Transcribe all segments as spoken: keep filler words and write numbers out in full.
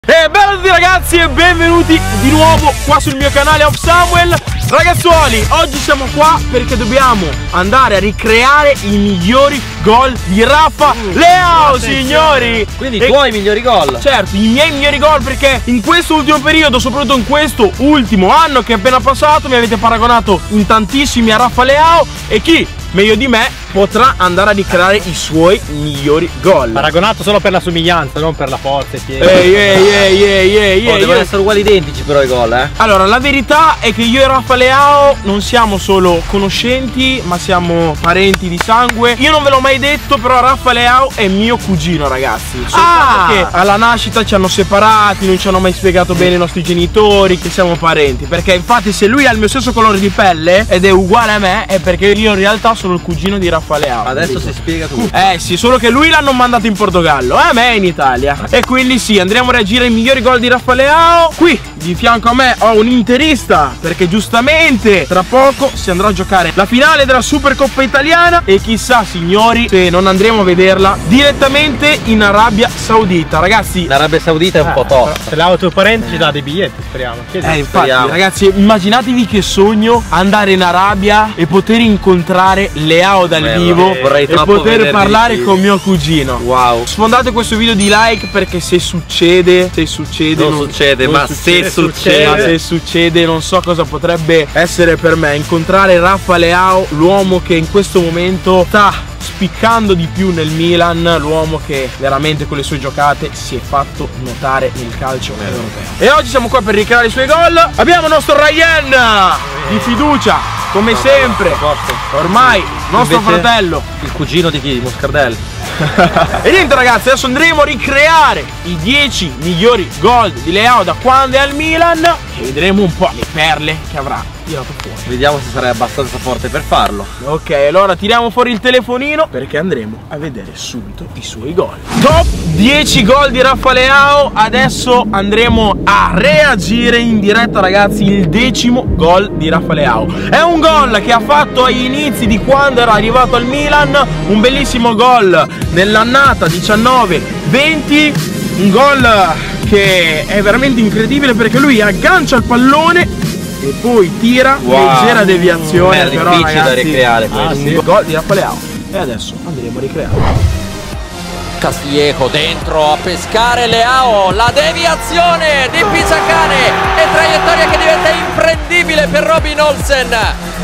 E bella a tutti ragazzi e benvenuti di nuovo qua sul mio canale Off Samuel. Ragazzuoli, oggi siamo qua perché dobbiamo andare a ricreare i migliori gol di Rafa Leao, signori. Quindi i e tuoi migliori gol? Certo, i miei migliori gol, perché in questo ultimo periodo, soprattutto in questo ultimo anno che è appena passato, mi avete paragonato in tantissimi a Rafa Leao. E chi meglio di me potrà andare a ricreare i suoi migliori gol. Paragonato solo per la somiglianza, non per la forza e piedi. Ehi, ehi, ehi, ehi, ehi, Oh, devono io... essere uguali identici però i gol, eh. Allora, la verità è che io e Rafa Leao non siamo solo conoscenti, ma siamo parenti di sangue. Io non ve l'ho mai detto, però Rafa Leao è mio cugino, ragazzi. Ah! Che alla nascita ci hanno separati, non ci hanno mai spiegato bene i nostri genitori che siamo parenti. Perché infatti se lui ha il mio stesso colore di pelle ed è uguale a me, è perché io in realtà sono il cugino di Rafa Leao. Adesso si spiega tutto. Eh sì, solo che lui l'hanno mandato in Portogallo, eh, a me in Italia. E quindi sì, andremo a reagire ai migliori gol di Rafa Leao. Qui di fianco a me ho un interista, perché giustamente tra poco si andrà a giocare la finale della Supercoppa italiana. E chissà, signori, se non andremo a vederla direttamente in Arabia Saudita. Ragazzi, L'Arabia Saudita è un Eh, po' tosta. Se l'auto tuo parente ci dà dei biglietti, speriamo. Chiedi. Eh, infatti, speriamo. ragazzi, immaginatevi che sogno andare in Arabia e poter incontrare Leao dal Eh, vivo vorrei e troppo poter vederli parlare lì. con mio cugino. Wow. Sfondate questo video di like, perché se succede, se succede, Non succede, ma se succede. ma se succede, non so cosa potrebbe essere per me incontrare Rafa Leao, l'uomo che in questo momento sta spiccando di più nel Milan, l'uomo che veramente con le sue giocate si è fatto notare nel calcio europeo. E oggi siamo qua per ricreare i suoi gol. Abbiamo il nostro Ryan di fiducia, come sempre. Ormai nostro Invece- fratello. Il cugino di chi? Di Moscardelli. E niente ragazzi, adesso andremo a ricreare i dieci migliori gol di Leao da quando è al Milan e vedremo un po' le perle che avrà tirato fuori. Vediamo se sarai abbastanza forte per farlo. Ok, allora tiriamo fuori il telefonino perché andremo a vedere subito i suoi gol. Top dieci gol di Rafa Leao. Adesso andremo a reagire in diretta, ragazzi, il decimo gol di Rafa Leao. È un gol che ha fatto agli inizi di quando era arrivato al Milan, un bellissimo gol nell'annata diciannove venti, un gol che è veramente incredibile perché lui aggancia il pallone e poi tira, Wow. leggera deviazione. È però, difficile da ragazzi, ricreare ah, questo. sì. Gol di Rafa Leao. E adesso andremo a ricreare. Castillejo dentro a pescare Leao, la deviazione di Pisacane e traiettoria che diventa imprendibile per Robin Olsen.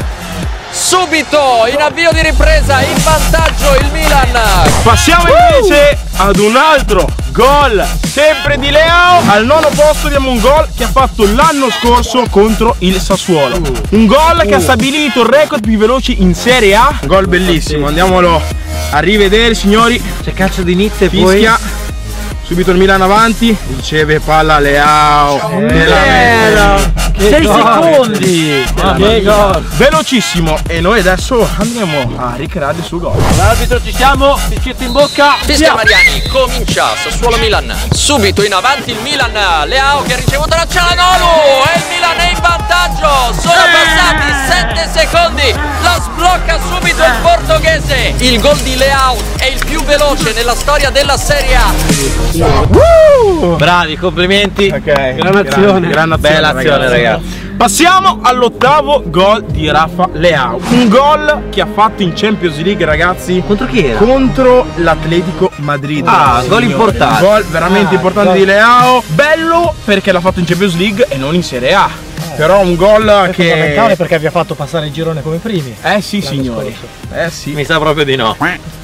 Subito in avvio di ripresa, in vantaggio il Milan. Passiamo invece ad un altro gol sempre di Leao. Al nono posto abbiamo un gol che ha fatto l'anno scorso contro il Sassuolo. Un gol che ha stabilito il record più veloci in Serie A. Un gol bellissimo, andiamolo a rivedere, signori. C'è calcio di inizio e poi Fischia. Subito il Milan avanti, riceve palla Leao. sei secondi. Che gol! Velocissimo. E noi adesso andremo a ricreare il suo gol. L'arbitro, ci siamo, fischietto in bocca. Fischia Mariani, comincia Sassuolo Milan. Subito in avanti il Milan, Leao che ha ricevuto la Cialanoglu e il Milan è in vantaggio. Sono passati sette secondi, la sblocca subito il portoghese. Il gol di Leao è il più veloce nella storia della Serie A. Bravi, complimenti. Ok, Gran azione. gran azione, Bella azione, ragazzi. Passiamo all'ottavo gol di Rafa Leao. Un gol che ha fatto in Champions League, ragazzi, Contro chi era? contro l'Atletico Madrid. Ah, Signori. gol importante. Gol veramente Ah, importante gol. di Leao. Bello perché l'ha fatto in Champions League e non in Serie A. Però un gol È che fondamentale perché vi ha fatto passare il girone come primi. Eh sì, L'anno signori. scorso. Eh sì. Mi sa proprio di no.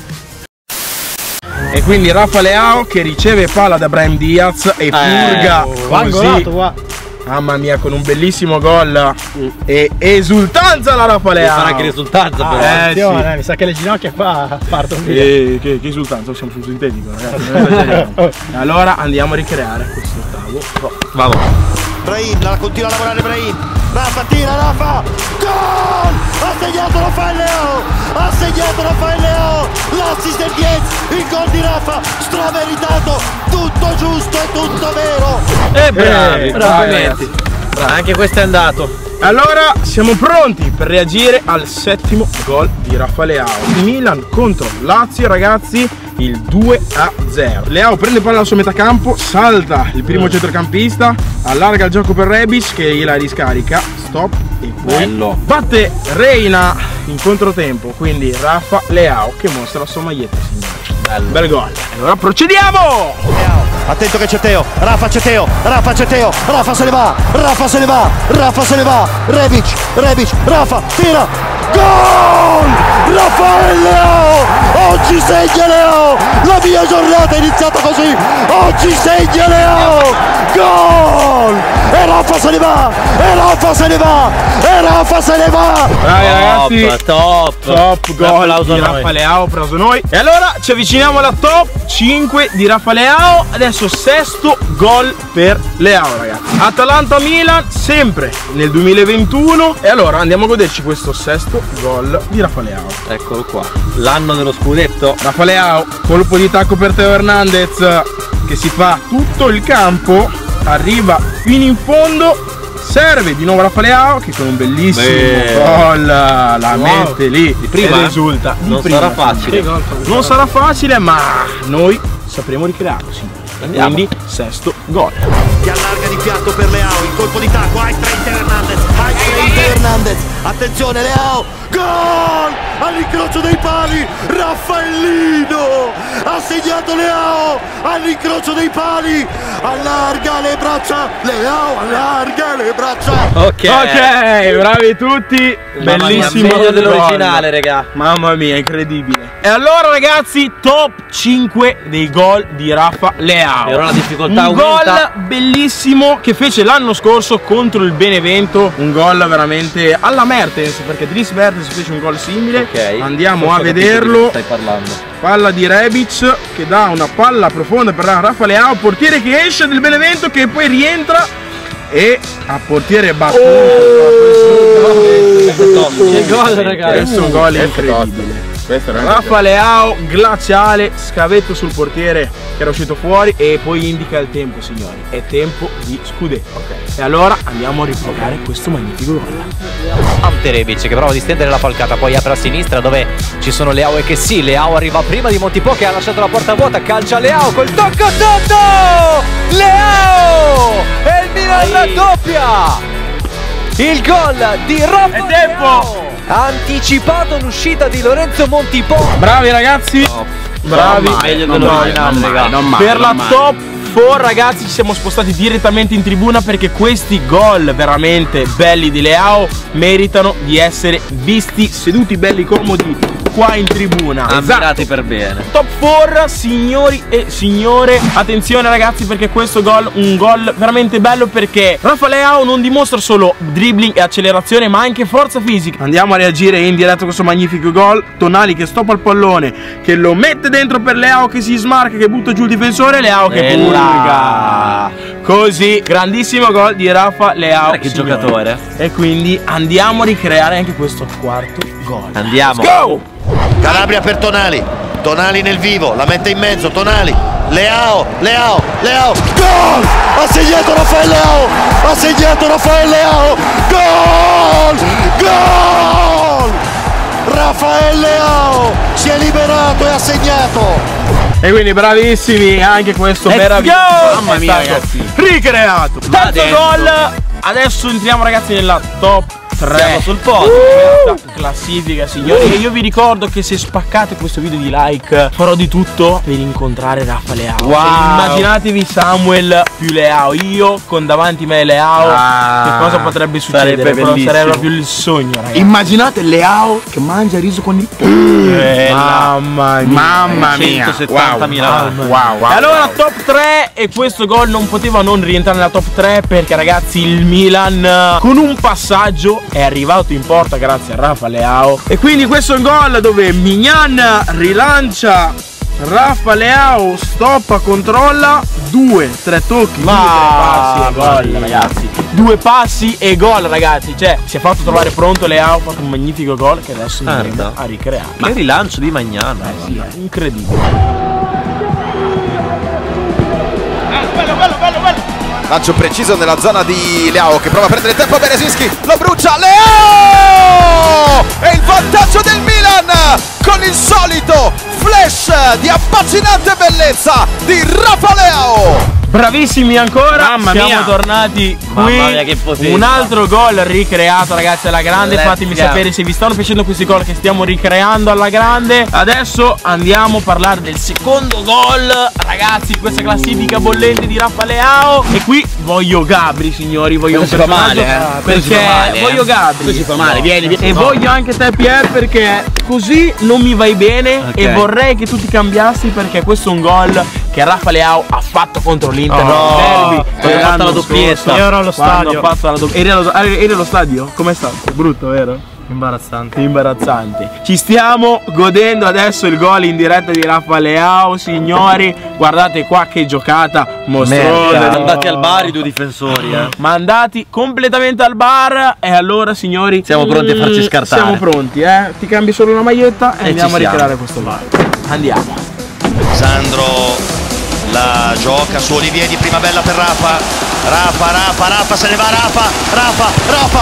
E quindi Rafa Leao che riceve palla da Brahim Diaz e purga Angolato, così. qua. Mamma mia, con un bellissimo gol e esultanza la Rafa Devi Leao. fare anche risultanza però. Eh, Attenzione, sì. mi sa che le ginocchia qua partono via. Eh, che, che esultanza, siamo sul sintetico, ragazzi. non esageriamo. Allora andiamo a ricreare questo ottavo. Vamo. Brahim, la continua a lavorare Brahim. Rafa tira, Rafa. Gol! Ha segnato Rafael Leao! Ha segnato Rafael Leao! L'assist del dieci, il gol di Rafa, strameritato, tutto giusto e tutto vero! E bravi, Eh, complimenti. Bravi, anche questo è andato. Allora siamo pronti per reagire al settimo gol di Rafa Leao. Milan contro Lazio, ragazzi, il due a zero. Leao prende palla alla sua metà campo, salta il primo centrocampista, allarga il gioco per Rebic che gliela riscarica, stop e poi bello. Batte Reina in controtempo, quindi Rafa Leao che mostra la sua maglietta, signori. Bello. Bel gol. Allora procediamo! Leao, attento che c'è Teo, Rafa c'è Teo, Rafa c'è Teo, Rafa se ne va, Rafa se ne va, Rafa se ne va, Rebic, Rebic, Rafa, tira, gol! Raffaele Leao, oggi segna Leao, la mia giornata è iniziata così, oggi segna Leao, gol! E Rafa se ne va, e Rafa se ne va, e Rafa se ne va! Bravi ragazzi, top, top gol di Rafa Leao preso noi. E allora ci avviciniamo alla top cinque di Rafa Leao. Adesso sesto gol per Leao, ragazzi. Atalanta-Milan sempre nel duemilaventuno. E allora andiamo a goderci questo sesto gol di Rafa Leao. Eccolo qua, l'anno dello scudetto. Rafa Leao, colpo di tacco per Teo Hernandez che si fa tutto il campo, arriva fino in fondo, serve di nuovo Rafa Leao che con un bellissimo Beh. gol la mette lì Di prima, ed eh? esulta. Di Non prima, sarà facile. signori. Non sarà facile, ma noi sapremo ricrearlo, signori. Andiamo. Quindi sesto gol. Che allarga di fianco per Leao, il colpo di tacco, hai Trent Hernandez, hai Trent Hernandez, attenzione Leao, gol! All'incrocio dei pali, Raffaellino, ha segnato Leao, all'incrocio dei pali, allarga le braccia, Leao allarga le braccia. Ok, Ok, bravi tutti. Mamma mia, Bellissimo meglio gol. dell'originale, regà. Mamma mia, incredibile. E allora ragazzi, top cinque dei gol di Rafa Leao. E ora la difficoltà un aumenta. gol bellissimo che fece l'anno scorso contro il Benevento, un gol veramente alla Mertens, perché Dries Mertens fece un gol simile. Ok, andiamo forse a ho capito di vederlo. che stai parlando. Palla di Rebic che dà una palla profonda per Rafa Leao, portiere che esce del Benevento che poi rientra e a portiere battuto. Che gol, ragazzi. Questo è un gol incredibile. Rafa Leao, glaciale, scavetto sul portiere che era uscito fuori e poi indica il tempo, signori. È tempo di scudetto. Okay. E allora andiamo a riprovare questo magnifico gol. Ante Rebic che prova a distendere la falcata, poi apre a sinistra dove ci sono Leao e che sì, Leao arriva prima di Montipò che ha lasciato la porta vuota, calcia Leao col tocco sotto! Leao! E il Milan raddoppia! Il gol di Rafa È tempo! Leao! Ha anticipato l'uscita di Lorenzo Montipò. Bravi ragazzi, bravi. Non male, Meglio non dell'originale, male, raga. non male, Per la non male. top quattro ragazzi ci siamo spostati direttamente in tribuna perché questi gol veramente belli di Leao meritano di essere visti seduti belli comodi qua in tribuna. Ammirati per bene. Top quattro, signori e signore. Attenzione ragazzi, perché questo gol, un gol veramente bello, perché Rafa Leao non dimostra solo dribbling e accelerazione ma anche forza fisica. Andiamo a reagire in diretta a questo magnifico gol. Tonali che stoppa il pallone, che lo mette dentro per Leao, che si smarca, che butta giù il difensore. Leao che purga. Così, grandissimo gol di Rafa Leao. Che signori. giocatore. E quindi andiamo a ricreare anche questo quarto gol. Andiamo. Let's go! Calabria per Tonali, Tonali nel vivo, la mette in mezzo, Tonali, Leao, Leao, Leao, gol! Ha segnato Raffaele Leao, ha segnato Raffaele Leao, gol! Gol! Raffaele Leao si è liberato e ha segnato. E quindi bravissimi anche questo Let's meraviglioso. go! Mamma mia ragazzi, ricreato. Terzo dentro. gol. Adesso entriamo ragazzi nella top tre. Siamo sul podio. Uh! Classifica signori. E io vi ricordo che se spaccate questo video di like farò di tutto per incontrare Rafa Leao. Wow. Cioè, immaginatevi Samuel più Leao, io con davanti me Leao. Ah, che cosa potrebbe succedere? sarebbe Però bellissimo. sarebbe proprio il sogno ragazzi. Immaginate Leao che mangia riso con il Mamma mia. Mamma mia. centosettantamila. Wow, wow, wow. E allora top tre, e questo gol non poteva non rientrare nella top tre perché ragazzi il Milan con un passaggio è arrivato in porta grazie a Rafa Leao. E quindi questo è un gol dove Mignan rilancia Rafa Leao, stoppa, controlla, due, tre tocchi, due, tre passi e gol ragazzi. Due passi e gol ragazzi, cioè si è fatto trovare pronto Leao, ha fatto un magnifico gol che adesso andremo a ricreare. Ma il rilancio di Magnana. Eh sì, è incredibile. lancio preciso nella zona di Leao che prova a prendere tempo. Berezinski lo brucia, Leao e il vantaggio del Milan con il solito flash di affascinante bellezza di Rafa Leao. Bravissimi ancora, Mamma siamo mia. tornati qui. Mamma mia, che potenza. Un altro gol ricreato, ragazzi, alla grande. Let's Fatemi go. sapere se vi stanno piacendo questi gol che stiamo ricreando alla grande. Adesso andiamo a parlare del secondo gol, ragazzi, di questa classifica bollente di Rafa Leao. E qui voglio Gabri, signori, voglio Questo un si fa personaggio, male, eh. perché Questo si fa male, eh. voglio Gabri. Questo si fa male, vieni, vieni. E No. voglio anche te, Pier, perché così non mi vai bene. Ok. E vorrei che tu ti cambiassi, perché questo è un gol che Rafa Leao ha fatto contro l'Inter. Oh, Derby, quando ha fatto l'anno la doppietta. scorso, Io ero allo quando stadio. ha fatto la dopp- eri, allo, ah, eri allo stadio? Com'è stato? Brutto, vero? Imbarazzante. Imbarazzante. Ci stiamo godendo adesso il gol in diretta di Rafa Leao, signori. Guardate qua che giocata mostruosa. Merda. Andati al bar i due difensori, eh. Mandati completamente al bar. E allora, signori, Siamo pronti a farci mm, scartare. Siamo pronti, eh. Ti cambi solo una maglietta e, E andiamo a ci siamo. ricreare questo gol. Andiamo. Sandro la gioca su Olivieri, prima bella per Rafa. Rafa, Rafa, Rafa, se ne va Rafa, Rafa, Rafa,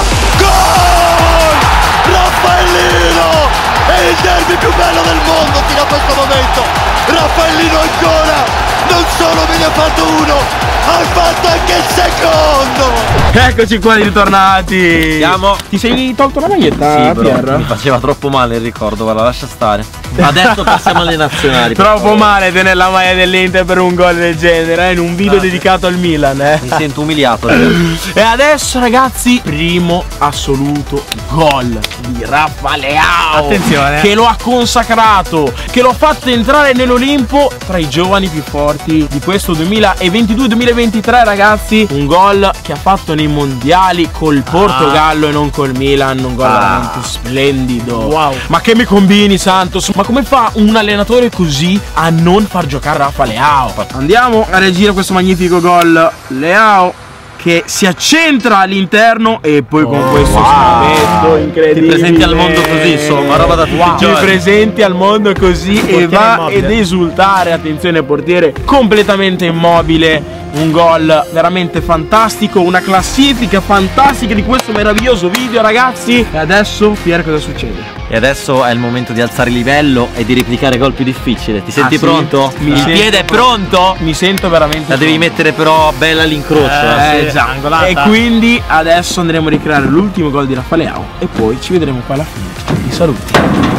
Gol! Raffaellino! È il derby più bello del mondo fino a questo momento. Raffaellino ancora! Non solo me ne ha fatto uno, ha fatto anche il secondo! Eccoci qua ritornati. Siamo. Ti sei tolto la maglietta, Sì, bro, Pier? mi faceva troppo male il ricordo, guarda, lascia stare. Adesso passiamo alle nazionali. per Troppo favore. male tenere la maglia dell'Inter per un gol del genere, eh, in un video dedicato al Milan, eh. Mi sento umiliato adesso. E adesso, ragazzi, primo assoluto gol di Rafa Leao. Attenzione. Che lo ha consacrato, che lo ha fatto entrare nell'Olimpo tra i giovani più forti di questo duemilaventidue duemilaventitré, ragazzi. Un gol che ha fatto nei mondiali col Portogallo e non col Milan. Un gol Ah. veramente splendido. Wow. Ma che mi combini, Santos? Ma come fa un allenatore così a non far giocare Rafa Leao? Andiamo a reagire questo magnifico gol. Leao che si accentra all'interno e poi con questo wow. scavetto incredibile. Ti presenti al mondo così, insomma, roba da tutti i Ti giorni. presenti al mondo così e Portiere va immobile. ed esultare. Attenzione, portiere completamente immobile. Un gol veramente fantastico, una classifica fantastica di questo meraviglioso video, ragazzi. E adesso, Pier, cosa succede? E adesso è il momento di alzare il livello e di replicare gol più difficile. Ti senti Ah, sì? pronto? Mi il sento piede è pronto? Mi sento veramente La devi pronto. mettere però bella all'incrocio. Eh, eh. sì, già. angolata. E quindi adesso andremo a ricreare l'ultimo gol di Rafa Leao e poi ci vedremo qua alla fine. Vi saluti.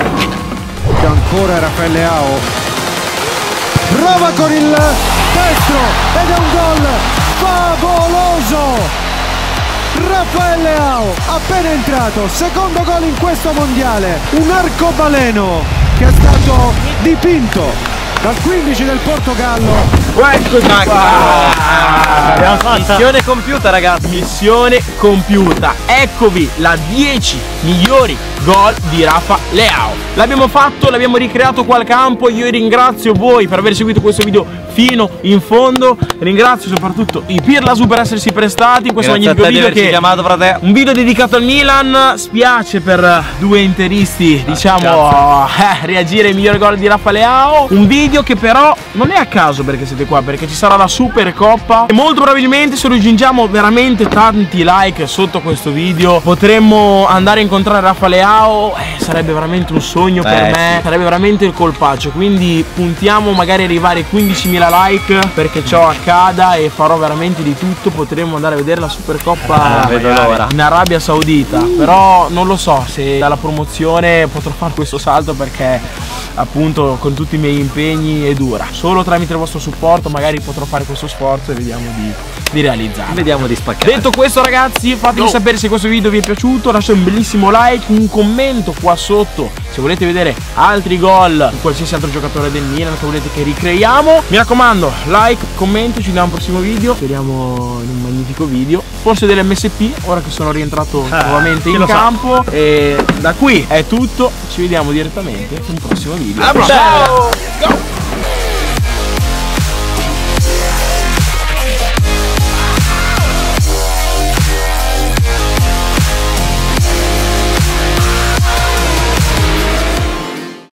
Che ancora Rafael Leao prova con il destro ed è un gol favoloso. Rafael Leao appena entrato, secondo gol in questo mondiale, un arcobaleno che è stato dipinto dal quindici del Portogallo. Eccoci qua. Abbiamo fatta. Missione compiuta, ragazzi. Missione compiuta. Eccovi la dieci migliori gol di Rafa Leao. L'abbiamo fatto, l'abbiamo ricreato qua al campo. Io ringrazio voi per aver seguito questo video fino in fondo. Ringrazio soprattutto i Pirlasu per essersi prestati in questo Grazie a magnifico te di video averci che chiamato, frate. un video dedicato al Milan. Spiace per due interisti, diciamo, eh, reagire ai migliori gol di Rafa Leao. Un video che però non è a caso perché siete qua, perché ci sarà la Supercoppa e molto probabilmente se raggiungiamo veramente tanti like sotto questo video potremmo andare a incontrare Rafa Leao. Eh, sarebbe veramente un sogno per Eh, me, sì. sarebbe veramente il colpaccio. Quindi puntiamo magari arrivare ai quindicimila like perché ciò accada e farò veramente di tutto. Potremmo andare a vedere la Supercoppa Ah, vedo l'ora. in Arabia Saudita, però non lo so se dalla promozione potrò fare questo salto perché appunto con tutti i miei impegni è dura. Solo tramite il vostro supporto magari potrò fare questo sforzo e vediamo di, di realizzarlo. Vediamo di spaccare. Detto questo, ragazzi, fatemi sapere se questo video vi è piaciuto, lasciate un bellissimo like, un commento qua sotto se volete vedere altri gol di qualsiasi altro giocatore del Milan che volete che ricreiamo. Mi raccomando, like, commento, ci vediamo al prossimo video. Speriamo in un magnifico video, forse dell'M S P ora che sono rientrato Ah, nuovamente chi in lo sa. campo. E da qui è tutto, ci vediamo direttamente in un prossimo video. Alla prossima. Ciao! Go!